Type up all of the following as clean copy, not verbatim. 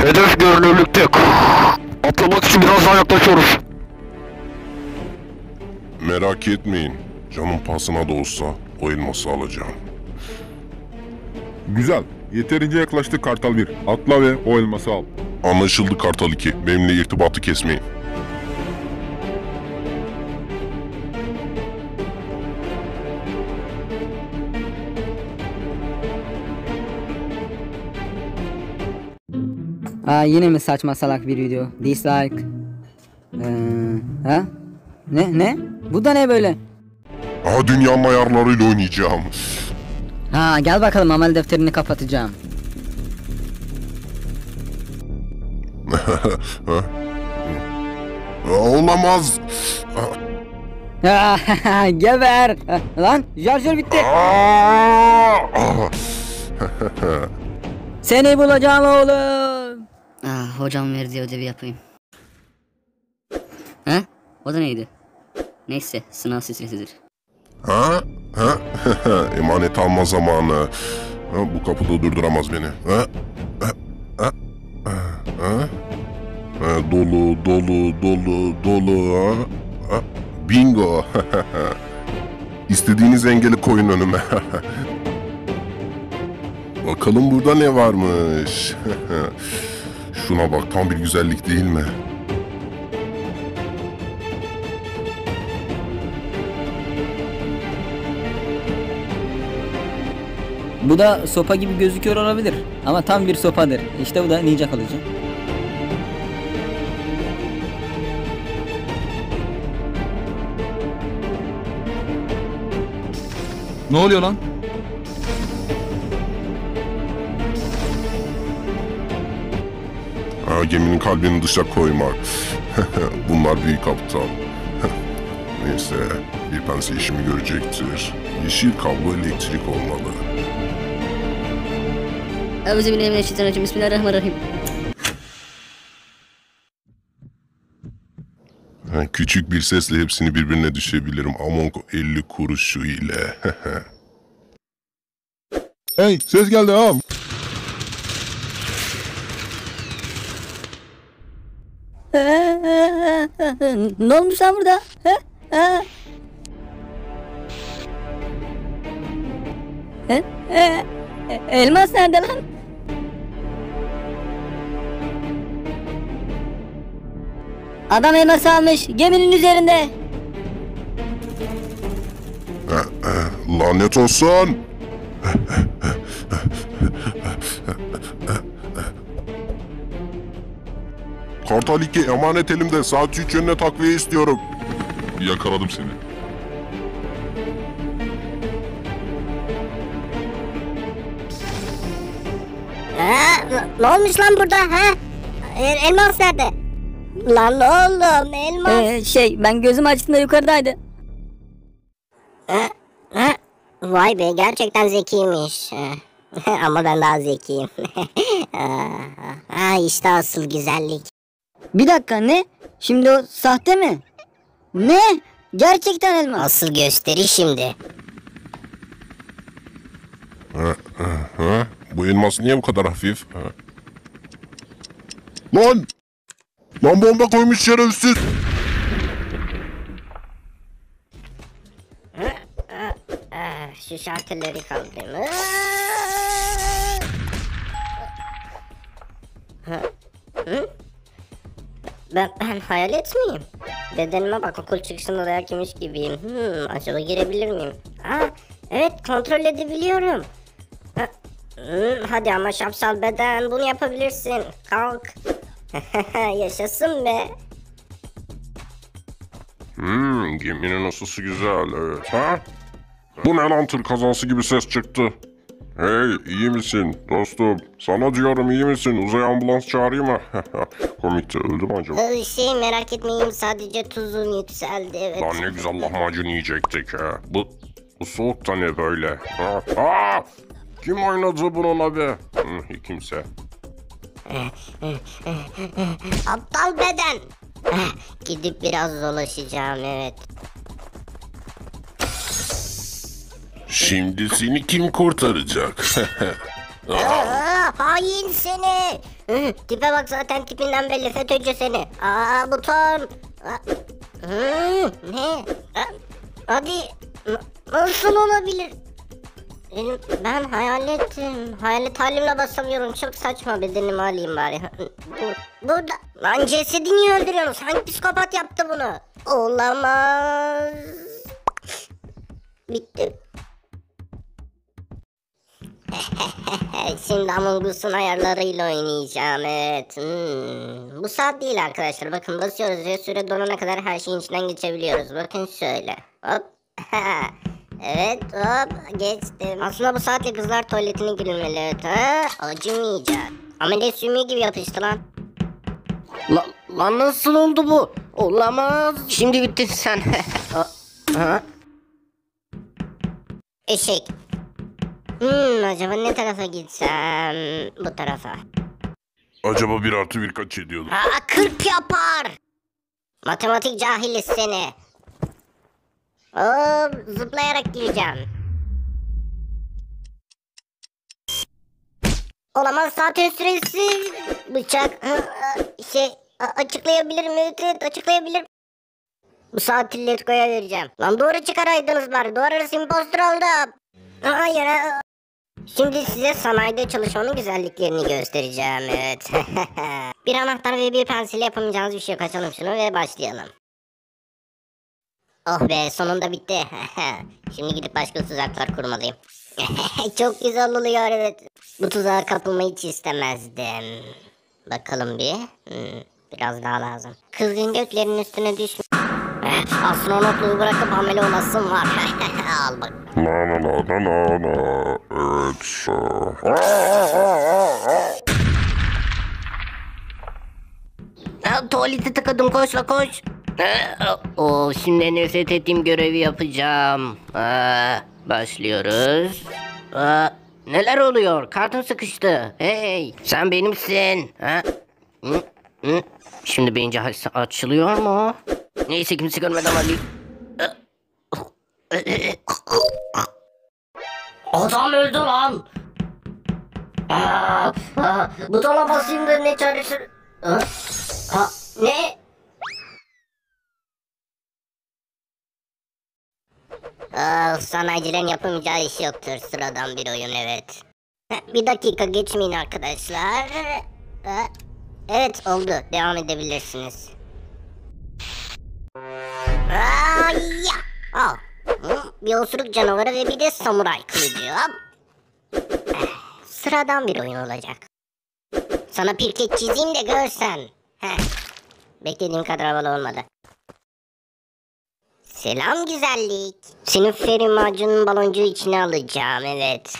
Hedef görünürlükte. Atlamak için biraz daha yaklaşıyoruz. Merak etmeyin. Canım pahasına da olsa o elması alacağım. Güzel. Yeterince yaklaştık Kartal 1. Atla ve o elması al. Anlaşıldı Kartal 2. Benimle irtibatı kesmeyin. Yine mi saçma salak bir video? Dislike. Ha? Ne? Bu da ne böyle? Dünya ayarlarıyla oynayacağım. Gel bakalım, amel defterini kapatacağım. Olamaz. Geber. Lan şarjör bitti. Seni bulacağım oğlum. Hocam verdiği ödevi yapayım. O da neydi? Neyse, sınav stresidir. Emanet alma zamanı. Bu kapıda durduramaz beni. Dolu. Bingo. İstediğiniz engeli koyun önüme. Bakalım burada ne varmış. Şuna bak, tam bir güzellik değil mi? Bu da sopa gibi gözüküyor olabilir. Ama tam bir sopadır. İşte bu da ninja kılıcı. Ne oluyor lan? Geminin kalbini dışa koymak. Bunlar büyük aptal. Neyse, bir pense işimi görecektir. Yeşil kablo elektrik olmalı. Euzubillahimineşşeytanirracim. Bismillahirrahmanirrahim. Küçük bir sesle hepsini birbirine düşebilirim. Among 50 kuruşu ile. Hey, ses geldi ağam. Ne olmuş lan burada? Elmas nerede lan? Adam elmas almış geminin üzerinde. Lanet olsun. Kartal 2, emanet elimde. Saat 3 yönüne takviye istiyorum. Yakaladım seni. Ne olmuş lan burada elmas nerede? Lan oğlum elmas. Ben gözüm açtığımda yukarıdaydı. Vay be, gerçekten zekiymiş. Ama ben daha zekiyim. İşte asıl güzellik. Bir dakika, ne? Şimdi o sahte mi? Ne? Gerçekten elmas. Asıl gösteri şimdi. Bu elmas niye bu kadar hafif? Lan! Lan bomba koymuş şerefsiz! Şu şarkıları kaldırayım. Ben hayalet miyim? Bedenime bak, okul çıkışında dayak yemiş gibiyim. Acaba girebilir miyim? Evet, kontrol edebiliyorum. Hadi ama şapşal beden, bunu yapabilirsin. Kalk. Yaşasın be. Geminin ısısı güzel, evet. Bu ne lan, tır kazası gibi ses çıktı. Hey, iyi misin dostum? Sana diyorum, iyi misin? Uzay ambulans çağırayım mı? Komikti, öldü mü acaba? Merak etmeyin, sadece tuzum yükseldi, evet. Lan ne güzel lahmacun yiyecektik ha. Bu soğukta ne böyle? Kim oynadı bununla be? Kimse. Aptal beden. Gidip biraz dolaşacağım, evet. Şimdi seni kim kurtaracak? Hain seni. Tipe bak, zaten tipinden belli, FETÖ'cü seni. Buton. Ne? Hadi. Nasıl olabilir? Ben hayalettim. Hayalet halimle basamıyorum. Çok saçma, bedenimi alayım bari. Burada. Lan cesedi niye öldürüyorsunuz? Hangi psikopat yaptı bunu? Olamaz. Bitti. Şimdi Among Us'un ayarlarıyla oynayacağım, evet. Bu saat değil arkadaşlar, bakın basıyoruz ve süre dolana kadar her şeyin içinden geçebiliyoruz. Bakın şöyle, hop. Evet, hop, geçtim. Aslında bu saatle kızlar tuvaletine girilmeli, evet. Acımayacak. Ameliyat sümüğü gibi yapıştı lan. Lan nasıl oldu bu? Olamaz. Şimdi bittin sen. Eşek. Acaba ne tarafa gitsem? Bu tarafa. Acaba 1+1 kaç ediyordu? 40 yapar. Matematik cahili seni. Zıplayarak gireceğim. Olamaz, saatin süresi. Bıçak. Açıklayabilir mi? Evet, açıklayabilir. Bu saati Letgo'ya vereceğim. Lan doğru çıkaraydınız bari. Doğru impostor oldum. Hayır. Şimdi size sanayide çalışmanın güzelliklerini göstereceğim, evet. Bir anahtar ve bir pensille yapamayacağınız bir şey yok. Açalım şunu ve başlayalım. Oh be, sonunda bitti. Şimdi gidip başka tuzaklar kurmalıyım. Çok güzel oluyor, evet. Bu tuzağa kapılmayı hiç istemezdim. Bakalım bir. Biraz daha lazım. Kızgın göklerin üstüne düşme. Astronotluğu bırakıp amele olasın var. Al bak. Evet. Tuvalete tıkadım, koş la koş. Şimdi nefret ettiğim görevi yapacağım. Başlıyoruz. Neler oluyor? Kartım sıkıştı. Hey, sen benimsin. Şimdi bence açılıyor mu? Neyse, kimse görmeden alayım. Adam öldü lan. Butona basayım da ne çaresi... Ne? Sanayicilerin yapamayacağı iş yoktur. Sıradan bir oyun, evet. Bir dakika geçmeyin arkadaşlar. Evet, oldu. Devam edebilirsiniz. Al. Bir osuruk canavarı ve bir de samuray kılıcı. Sıradan bir oyun olacak. Sana pirket çizeyim de görsen. Beklediğim kadar havalı olmadı. Selam güzellik. Senin feri macunun baloncuğu içine alacağım, evet.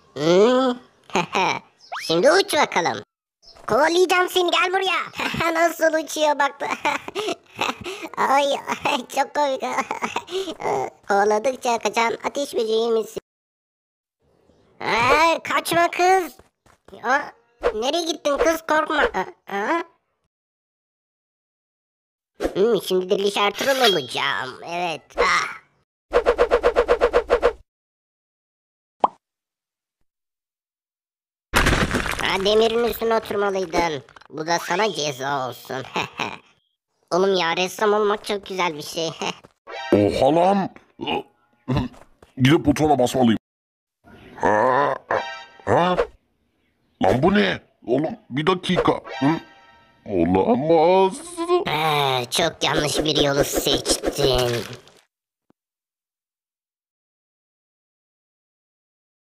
Şimdi uç bakalım. Kovalayacağım seni, gel buraya. Nasıl uçuyor bak. Ay çok komik. Kovaladıkça kaçan ateş böceği misin? Kaçma kız. Nereye gittin kız, korkma. Şimdi Deliş Ertuğrul olacağım. Evet. Demirin üstüne oturmalıydın. Bu da sana ceza olsun. Oğlum ya, ressam olmak çok güzel bir şey. Oha lan. Gidip butona basmalıyım. Lan bu ne? Oğlum bir dakika. Olamaz. Çok yanlış bir yolu seçtin.